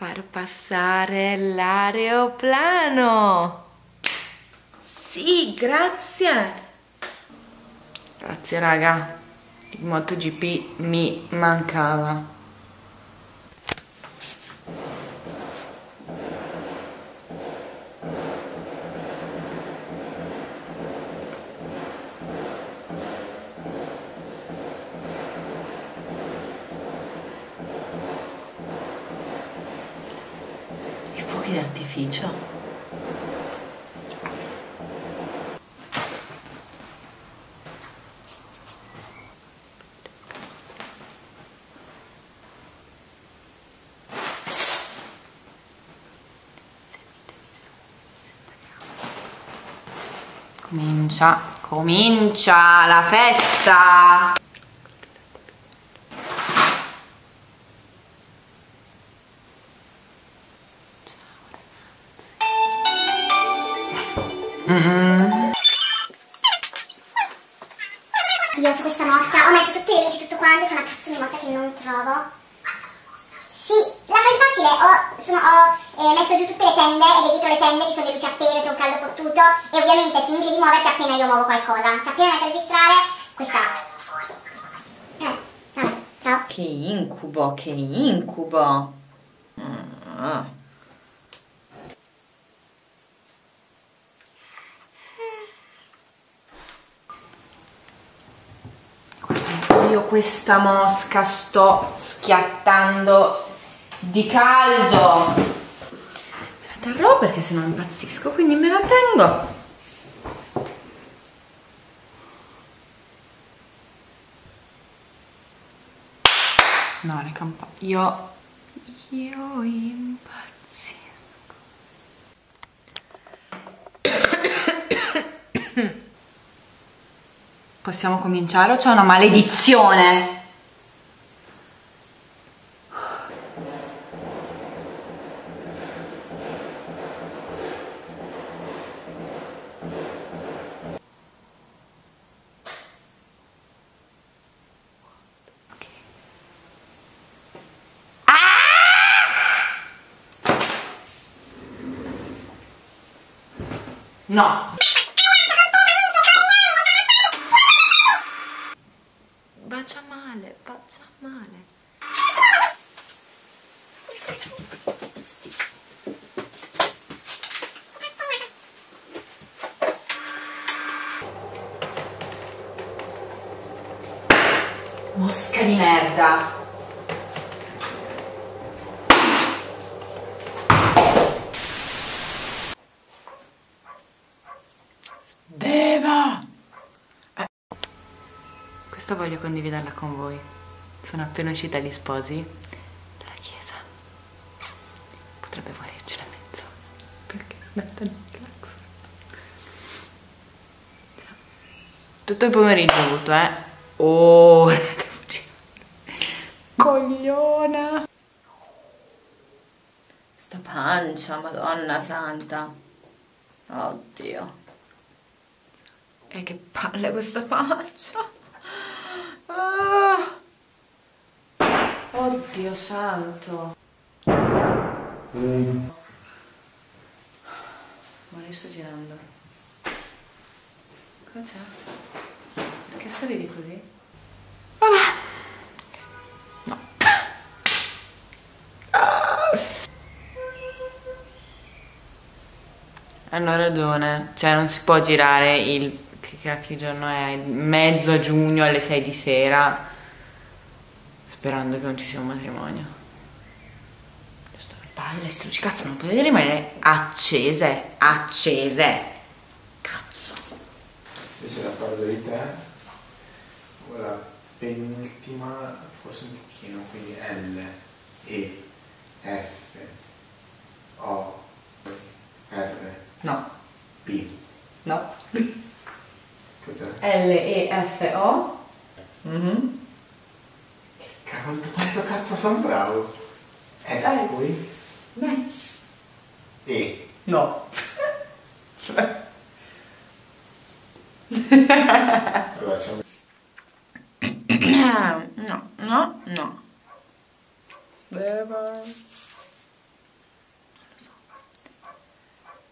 far passare l'aeroplano. Sì, grazie. Grazie raga, il MotoGP mi mancava. I fuochi d'artificio. Comincia la festa! Io c'ho questa mosca, ho messo tutte le luci, tutto quanto, c'è una cazzo di mosca che non trovo. Sì, la fai facile, ho messo giù tutte le tende e dietro le tende ci sono le luci appese, c'è un caldo fottuto e ovviamente finisce di muoversi appena io muovo qualcosa. Cioè appena metto a registrare, questa... vabbè, ciao. Che incubo, che incubo! Io questa mosca sto schiattando di caldo. Me la terrò perché sennò impazzisco, quindi me la tengo. No, le campane. Io impazzisco. Possiamo cominciare o c'è una maledizione? No. Bacia male, bacia male. Mosca di merda. Beva! Questa voglio condividerla con voi. Sono appena uscita agli sposi dalla chiesa. Potrebbe volerci la mezz'ora perché smettono il clacson. Tutto il pomeriggio ho avuto, ora devo girare. Cogliona! Sta pancia, Madonna santa. Oddio. E che palle questa pancia. Ah. Oddio santo. Ma sto girando. Cosa c'è? Perché sorridi così? Vabbè. No. Hanno ragione. Cioè non si può girare il... Che cacchio giorno è? Il mezzo giugno alle 6 di sera. Sperando che non ci sia un matrimonio. Giusto le palle, ste luci, cazzo, non potete rimanere accese. Accese. Cazzo. Invece da parte di te, la penultima, forse un pochino, quindi L, E, F, O, R, No. P. No. Cos'è? L-E-F-O. Cavolo, quanto cazzo sono bravo! Poi? Beh. E. No. Allora c'è No, no, no. Beva.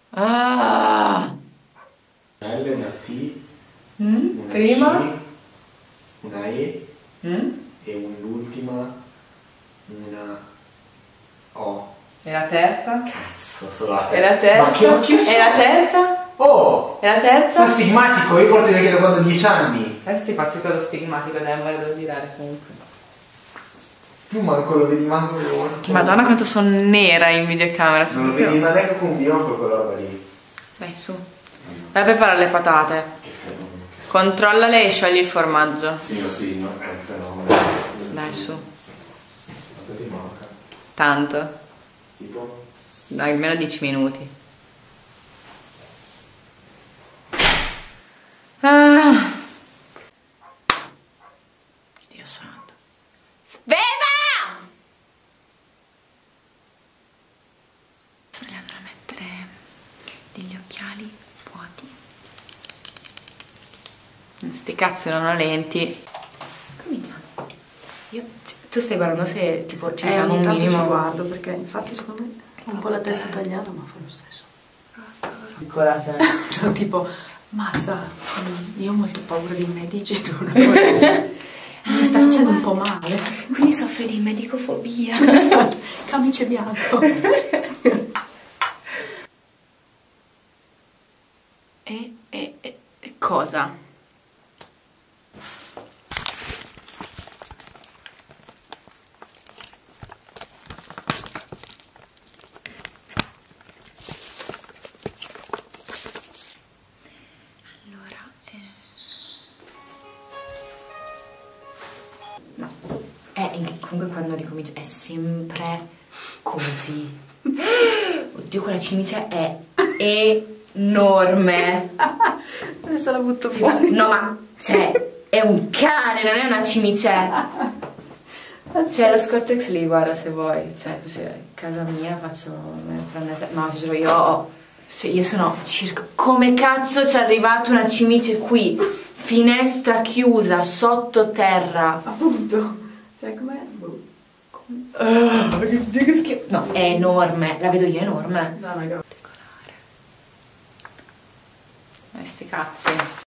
Ah! Una L, una T, una Prima? C, una E e l'ultima una O. E la terza? Cazzo, solo la E la terza. Ma che terza? occhio E la sono? terza? Oh! E la terza? Ma stigmatico, io porto vecchio da quando ho 10 anni. Adesso ti faccio quello stigmatico, dai, amore, devo girare comunque. Tu manco lo vedi manco con... Madonna quanto sono nera in videocamera. Non lo vedi ma neanche con un bianco quella roba lì. Dai, su. Vai a preparare le patate. Che fenomeno. Controllale e sciogli il formaggio. Sì, no, è un fenomeno. Dai, su. Quanto ti manca? Tanto. Tipo? Dai, almeno 10 minuti. Ah. Dio santo. Sveva! Adesso le andrò a mettere degli occhiali vuoti. Sti cazzo erano lenti. Cominciamo. Tu stai guardando se tipo ci siamo un minimo. Ci guardo perché infatti secondo me ho un po' la testa tagliata ma fa lo stesso. Piccola sei. Cioè, tipo, massa, io ho molto paura dei medici, tu non mi sta facendo un po' male. Quindi soffri di medicofobia. Camice bianco. E cosa? Comunque quando ricomincio è sempre così. Oddio, quella cimice è enorme. Adesso la butto fuori. No, ma cioè è un cane, non è una cimice. C'è lo Scottex lì, guarda se vuoi. Cioè, così a casa mia faccio. No, ti giuro, io sono circa. Come cazzo c'è arrivata una cimice qui? Finestra chiusa, sottoterra. Appunto. Cioè, com'è? Che schifo. No, è enorme, la vedo io enorme. No, raga. Decolare. Sti cazzi.